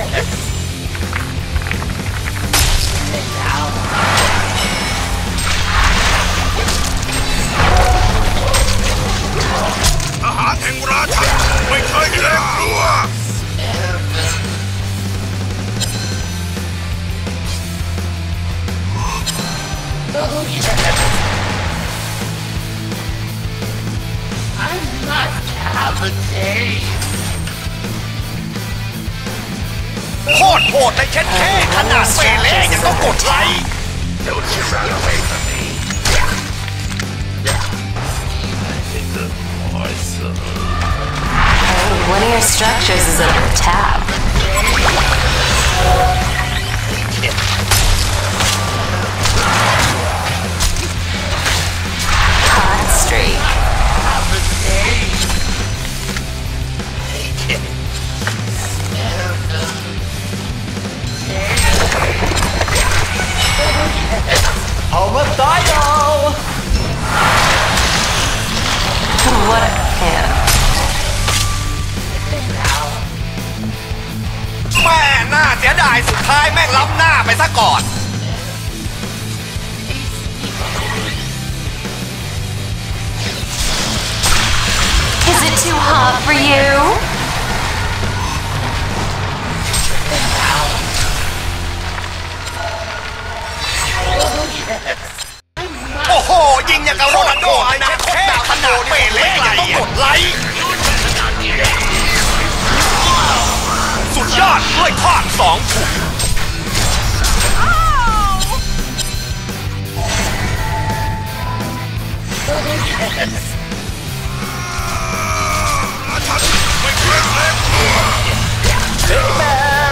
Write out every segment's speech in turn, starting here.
ทหารแห่งราชันไม่เคยเกรงกลัว โคตรโหดเลยเช็ดแค่ขนาดเปเล่ยังต้องกดไลค์ Don't you run away from me. Hey, one of your structures is under attack. Hot streak. Homicidal! What a hit. แม่น่าเสียดายสุดท้ายแม่งล้ำหน้าไปซะก่อน Is it too hot for you? โอ้โหยิงอย่างกับโรนัลโดเลยนะแค่ขนาดเปเล่ยังต้องกดไลค์สุดยอดด้วยทอด2 ถุงไม่เคยเล่น Big Bear!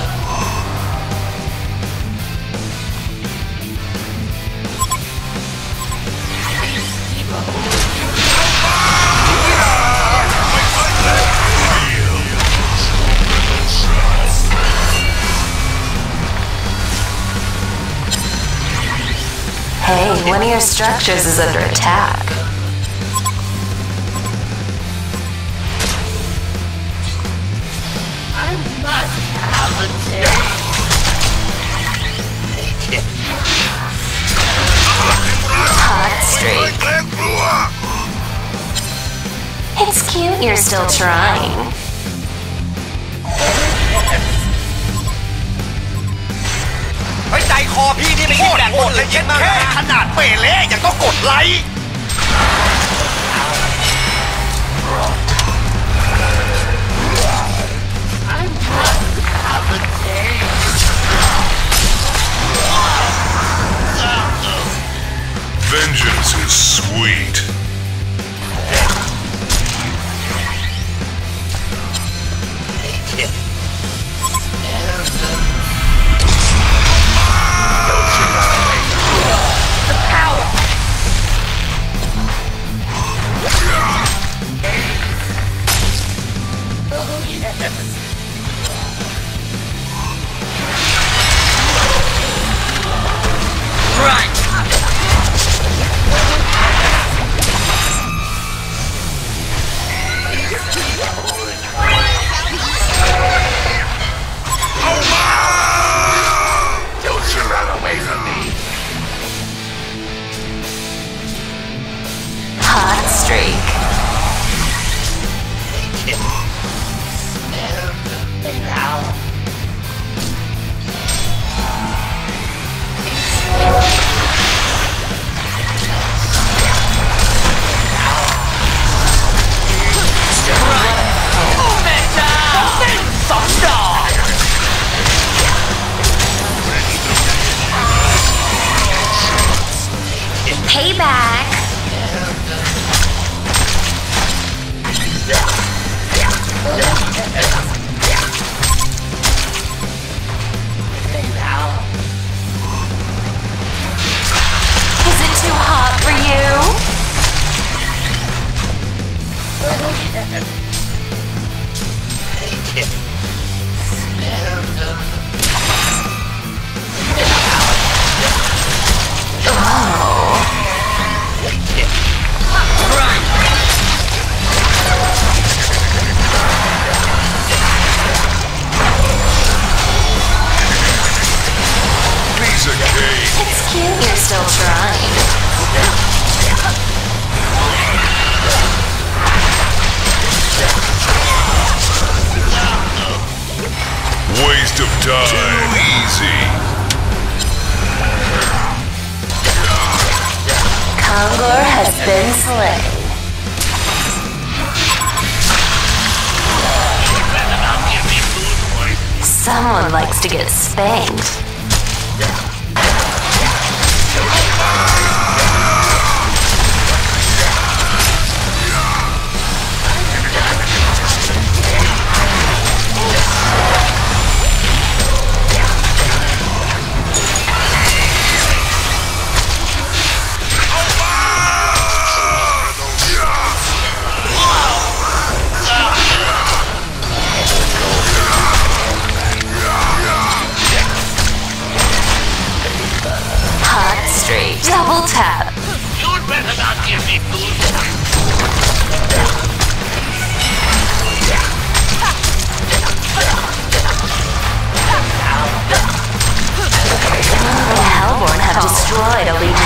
Hey, one of your structures is under attack. Hot streak. It's cute you're still trying. เฮ้ยใจคอพี่นี่ไม่โคตรโหดเลยเย็นแค่ขนาดเปเล่ยังต้องกดไลค์ Vengeance is sweet. Right! waste of time. Too easy. Kongor has been slain. Someone likes to get spanked. Double tap. You'd better not give me food. The Hellborn have destroyed a Legion